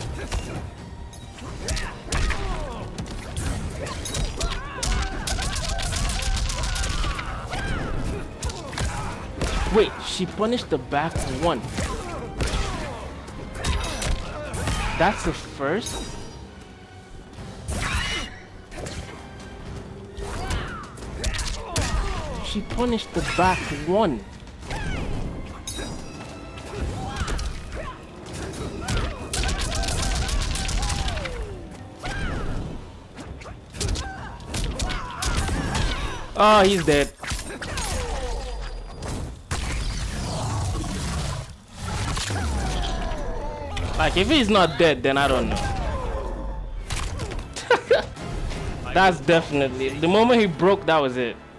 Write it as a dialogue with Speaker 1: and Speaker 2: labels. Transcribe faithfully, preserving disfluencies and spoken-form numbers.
Speaker 1: Wait, she punished the back one. That's the first? She punished the back one. Oh, he's dead. Like, if he's not dead, then I don't know. That's definitely... The moment he broke, that was it.